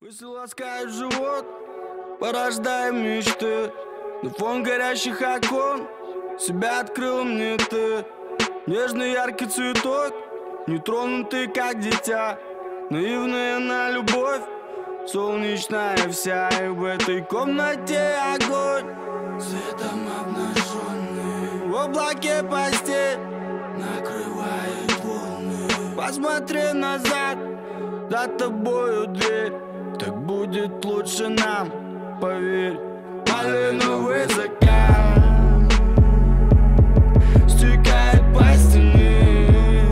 Мысли ласкают живот, порождая мечты. На фон горящих окон себя открыл мне ты. Нежный яркий цветок, нетронутый как дитя. Наивная на любовь, солнечная вся. И в этой комнате огонь, светом обнаженный. В облаке постель накрывает волны. Посмотри назад, за тобою дверь. Так будет лучше нам, поверь. Малиновый закат стекает по стене.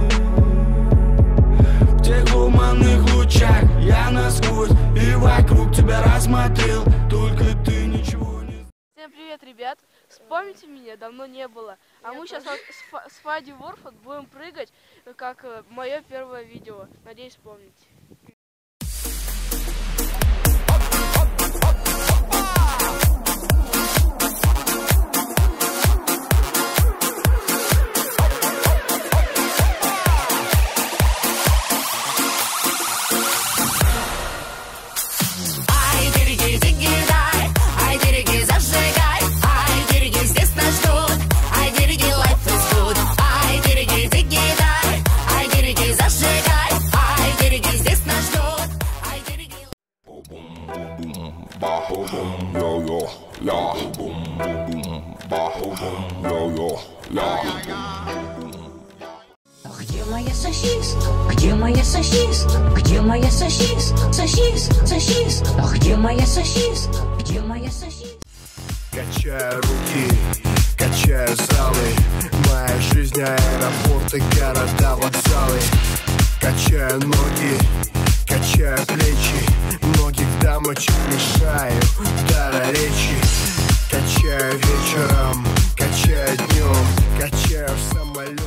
В тех луманных лучах я насквозь и вокруг тебя рассмотрел. Только ты ничего не... Всем привет, ребят! Вспомните меня, давно не было. А мы сейчас с Фади Ворфот будем прыгать, как мое первое видео. Надеюсь, вспомните. Где моя сосиска? Где моя сосиска? Где моя сосиска? Сосиска. А где моя сосиска? Где моя сосиска? Качаю руки, качаю залы. Моя жизнь аэропорты, города, вокзалы. Качаю ноги, качаю плечи. Многих дамочек мешаю дара речи. Качаю вечером, качаю днем, качаю в самолетах.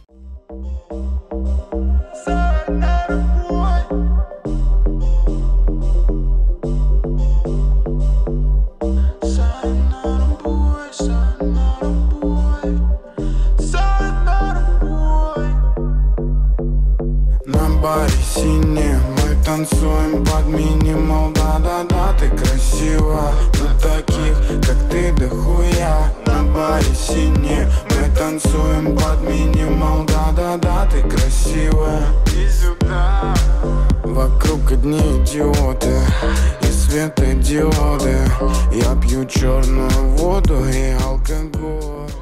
На баре сине мы танцуем под минимал. Да-да-да, ты красива, на таких, как ты, дохуя. На баре сине мы танцуем под минимал. Да-да-да, ты красивая. И сюда. Вокруг одни идиоты и светодиоды. Я пью черную воду и алкоголь.